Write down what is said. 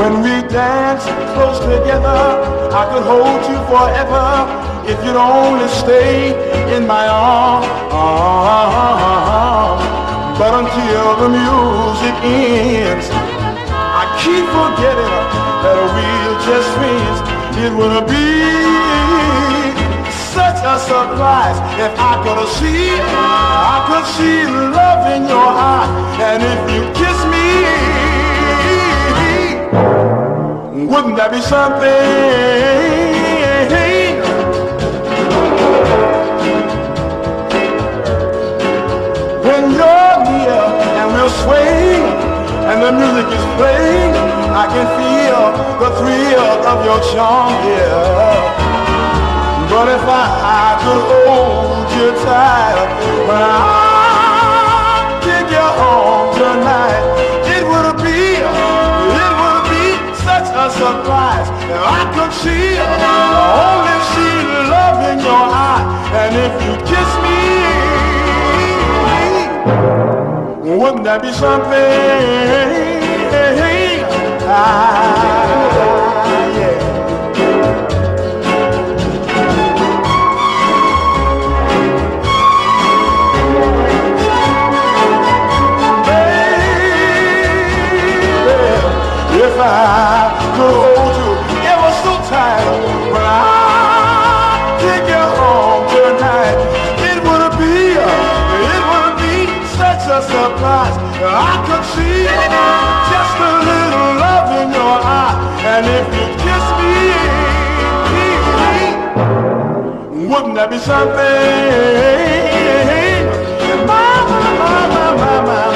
When we dance close together, I could hold you forever if you'd only stay in my arms. But until the music ends, I keep forgetting that we're just friends. It would be such a surprise if I could see love in your heart. And if you kiss me, wouldn't that be something? When you're near and we're swaying and the music is playing, I can feel the thrill of your charm, yeah. But if I could hold you tight when I take you home tonight, it would be such a surprise. I could only see love in your eye. And if you kiss me, wouldn't that be something? Yeah. If I could hold you ever so tight when I take you home tonight, it would be such a surprise. I could see just a little love in your eye, and if you kiss me, wouldn't that be something? My.